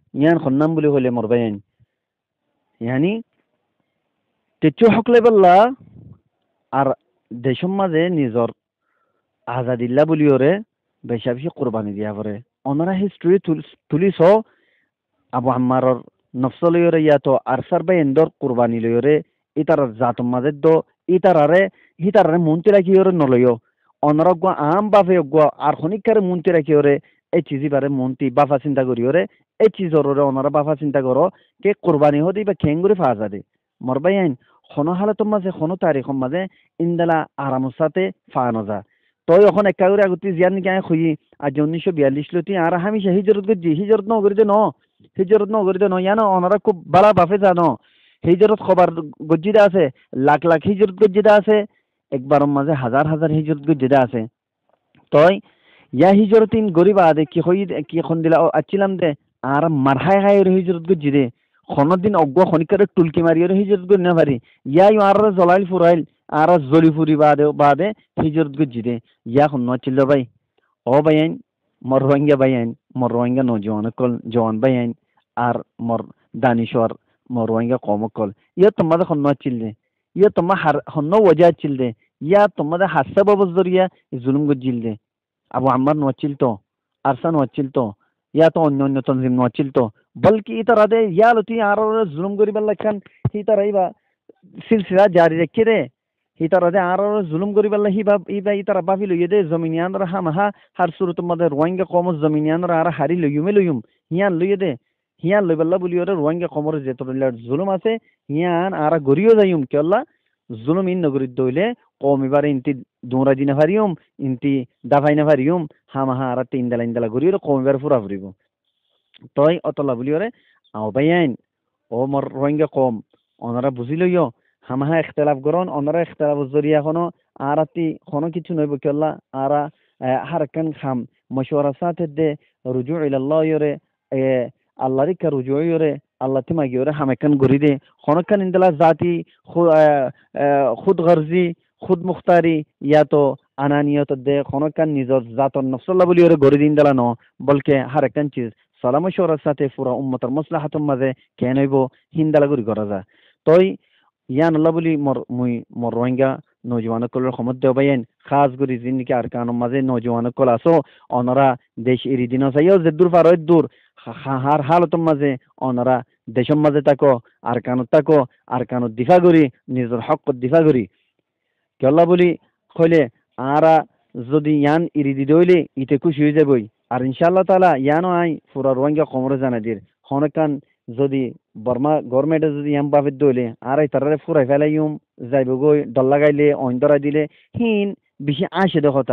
ইয়ান খন্নাম বুলি কইলে মরবাইন ইয়ানি তেচু হকলে বললা আর দেশম মাঝে নিজর আজাদিল্লা বলি ওরে বেশা বেশি কোরবানি দিয়া পরে ওনারা হিস্ট্রি তুলিস আবু আম্মারর নফস লইরে ইয়াতো আরসার বাই এন্দর কোরবানি লইরে ইতার জাতম মাঝে দো ইতারারে হিতারারে মুন্তি রাখি ওরে নলইও অনরজ্ঞ আম বাফে অজ্ঞ আর খনিকারে মুন্তি রাখি ওরে এই চিজি বারে মুন্তি বাফা চিন্তা করি ওরে এই চিজর ওরে অনরা বাফা চিন্তা করো কে কোরবানি হদি বা খেঙ্গুরি ফাজা দে মরবাই আইন খনো হালতম মাঝে খনো তারিখম মাঝে ইন্দালা আরামর সাথে ফানো যা তই এখন একাউরে আগতি জিয়ান নাকি আয় খুঁজি আজ 1942 লতি আর হামিশা হিজরত গজি হিজরত নগরীতে ন হিজরত নগরীতে ন ইয়ানো ওনারা খুব বালা বাফে জানো হিজরত খবর গজ্জিদা আছে লাখ লাখ হিজরত গজ্জিদা আছে একবার মাঝে হাজার হাজার হিজরত গজ্জিদা আছে তই ইয়া হিজরতিন গরিব আদে কি হই কি খন দিলা আছিলাম দে আর মারহাই হাই হিজরত গজ্জিদে দিন অজ্ঞ খনিকারে টুলকি মারিয়ে হিজরত গজ না পারি ইয়া আর জলাইল ফুরাইল আর জলি ফুরি বাদে বাদে হিজরত গজ্জিদে ইয়া খন নচিল ভাই ও বাইন মর রোহিঙ্গা বাইন মর রোহিঙ্গা নজওয়ান কল জওয়ান বাইন আর মর দানিশর মর রোহিঙ্গা কম কল ইয়া তোমাদের হন্ন চিলদে ইয়া তোমার হার হন্ন ওজা চিলদে ইয়া তোমাদের হাসা বাবজ জরিয়া জুলুম গজিল দে আবু আম্মার নচিল তো আরসা নচিল তো ইয়া তো অন্য অন্য তনজিম নচিল তো বলকি ইতারা দে ইয়া লতি আর জুলুম করিবার লাখান ইতারাই বা সিলসিলা জারি রেখে দে হিতারা দে আর জুলুম করি পারলে ইবা ইতারা বাফি লইয়ে দে জমিনিয়ান রা হামাহা হার সুরত মধ্যে রোহিঙ্গা কম জমিনিয়ান রা আর হারি লইয়ুমে লইয়ুম হিয়ান লইয়ে দে হিয়ান লই পারলা বলি ওরে রোহিঙ্গা কমর যে তোর জুলুম আছে হিয়ান আর গরিও যাইম কেল্লা জুলুম ইন নগরী দইলে কম এবারে ইনতি দৌড়া দিনা ফারিয়ম ইনতি দাফাই না ফারিয়ম হামাহা আর তিন দালা ইন্দালা গরিও কম এবার ফুরা ফুরিব তই অতলা বলি ওরে আও বাইন ও মর রোহিঙ্গা কম ওনারা বুঝি লইও হামাহা ইখতিলাফ করন ওনারা ইখতিলাফ জরিয়া কোনো আরাতি কোনো কিছু নইব কেল্লা আরা হারকান খাম মশওয়ারা সাথে দে রুজু ইলাল্লাহ ইরে আল্লাহ রিকা রুজু ইরে আল্লাহ তিমা গিয়ে হামেকান গরি দে খনকান ইন্দলা জাতি খুদ গর্জি খুদ মুখতারি ইয়া তো আনানিয়ত দে খনকান নিজর জাতর নফসল্লাহ বলি ওরে গরি দিন দিলা ন বলকে হারকান চিজ সালাম মশওয়ারার সাথে পুরা উম্মতের মাসলাহাতুর মাঝে কেন হইব হিন্দালা গরি করা যা তই ইয়ান আল্লাহ বলি মর রোহিঙ্গা নজওয়ান কলের সমত দেও বাইন খাস করি জিন্দিকে আর কানোর মাঝে নজওয়ান কল আসো অনরা দেশ এরি দিন চাইও যে দূর পারো দূর হার হালতর মাঝে অনরা দেশের মাঝে থাকো আর কানত দিফা করি নিজের হক দিফা করি কেল্লা বলি কইলে আরা যদি ইয়ান ইরি দি দইলে ইতে খুশি হয়ে যাবই আর ইনশাআল্লাহ তাআলা ইয়ানো আই পুরা রোহিঙ্গা কমরে জানা দির হনকান যদি বর্মা গভর্নমেন্টে যদি ইয়াম বাফে দইলে আর এই তারারে ফুরাই ফেলাইম যাইব গই ডল লাগাইলে অইন্দরা দিলে হিন বেশি আসে দেখতা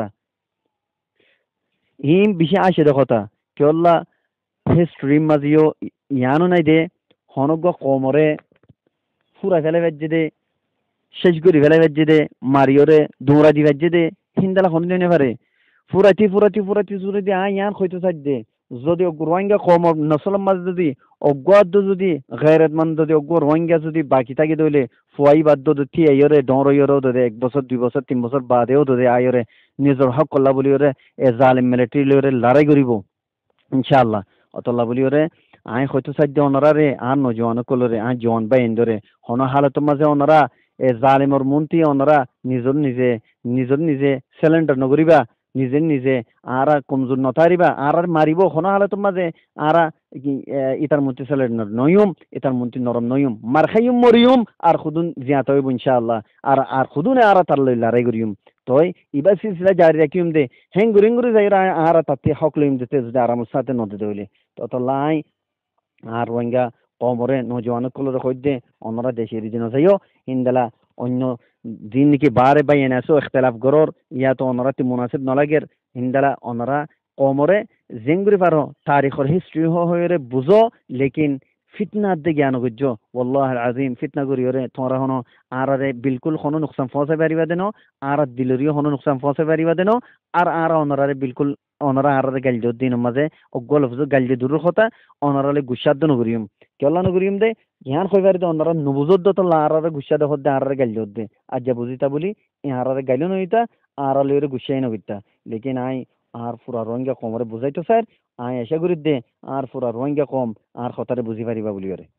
হিম বেশি আসে দেখতা কেল্লা হিস্ট্রি মাজিও ইয়ানো নাই দে হনগ কমরে ফুরাই ফেলে বেজে দে শেষ করি ফেলে বেজে দে মারিওরে দৌড়া দি বেজে দে হিন্দালা হন দিনে পারে ফুরাতি জুড়ে দিয়ে আই ইয়ান হইতে চাই দে যদি রোহিঙ্গা কম নসলের মাঝে যদি অজ্ঞাত যদি গায়রত মান যদি অজ্ঞ রোহিঙ্গা যদি বাকি থাকি দইলে ফুয়াই বাদ থি আইরে ডর ইয়রে দে 1 বছর 2 বছর 3 বছর বাদেও দে আইরে নিজের হক কল্লা বলি ওরে এ জালিম মিলিটারি লরে লড়াই করিব ইনশাআল্লাহ অতল্লা বলি ওরে আই হয়তো চাই দে ওনারা রে আর নজওয়ান কলরে আই জওয়ান বাই এন্দরে হন হালত মাঝে ওনারা এ জালিমর মন্ত্রী ওনারা নিজর নিজে সিলিন্ডার নগরিবা নিজে নিজে আরা কমজোর নতারিবা আর মারিব হন হালত মাঝে আরা ইতার মন্ত্রী সিলিন্ডার নয়ুম ইতার মন্ত্রী নরম নয়ুম মার খাইম মরিয়ম আর খুদুন জিয়াত হইব ইনশাআল্লাহ আর খুদুনে আর তার লড়াই করিম তই ইবা সিলসিলা জারি রাখিম দে হেঙ্গুরি যাইরা আর তাতে হক লইম দিতে যদি আরামের সাথে নদী দইলে তত লাই আর রোহিঙ্গা কমরে নজওয়ান কলরে কইদে অন্যরা দেশের দিন যাইও হিন্দালা অন্য দিন নাকি বারে বাই এনে আসো ইখতিলাফ গরর ইয়া তো অন্যরা তি মুনাসিব নলাগের হিন্দালা অন্যরা কমরে জেঙ্গুরি পারো তারিখর হিস্ট্রি হয়ে বুঝো লেকিন ফিতনা দে জ্ঞান গুজ্জ ওয়াল্লাহ আজিম ফিতনা করিওরে তোরা হনো আরে বিলকুল হনো নুকসান ফসে পারিবা দেনো আর দিলরিও হনো নুকসান ফসে পারিবা দেনো আর অনরারে বিলকুল অনরা আরে গাল দিন মাঝে অগল গাল দূর কথা অনরালে গুসাদ নগরিয়ম কেলা নগরিয়ম দে জ্ঞান কইবার দে অনরা নুবুজদ তো আরে গুসাদ হদ্দে আরে গাল দে আজ বুঝিতা বলি আরে গাইলো নইতা আর লইরে গুসাই নগিতা লেকিন আই আর পুরা রোহিঙ্গা কমরে বুঝাইতো স্যার আয় এসে গুরিত দে আর পুরা রোহিঙ্গা কম আর কথারে বুঝি পারিবা বলি ওরে